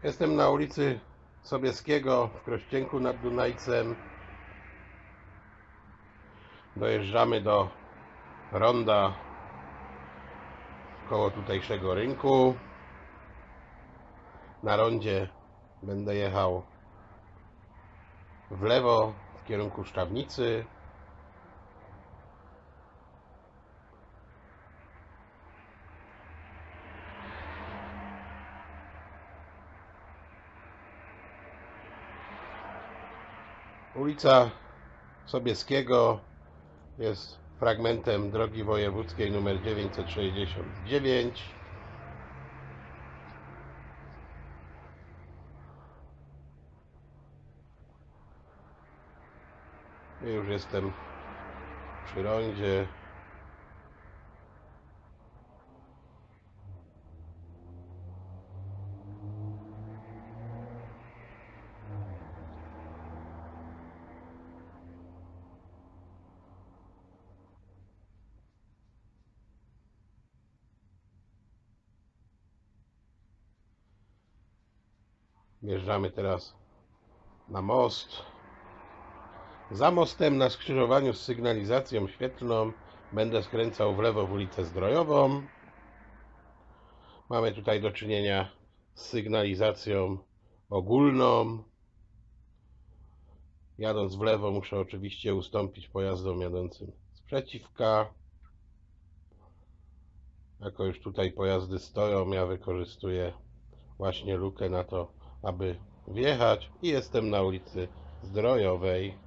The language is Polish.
Jestem na ulicy Sobieskiego w Krościenku nad Dunajcem. Dojeżdżamy do ronda koło tutejszego rynku. Na rondzie będę jechał w lewo w kierunku Szczawnicy. Ulica Sobieskiego jest fragmentem drogi wojewódzkiej nr 969. Już jestem przy rondzie. Wjeżdżamy teraz na most. Za mostem na skrzyżowaniu z sygnalizacją świetlną będę skręcał w lewo w ulicę Zdrojową. Mamy tutaj do czynienia z sygnalizacją ogólną. Jadąc w lewo muszę oczywiście ustąpić pojazdom jadącym z przeciwka. Jako już tutaj pojazdy stoją, ja wykorzystuję właśnie lukę na to, aby wjechać i jestem na ulicy Zdrojowej.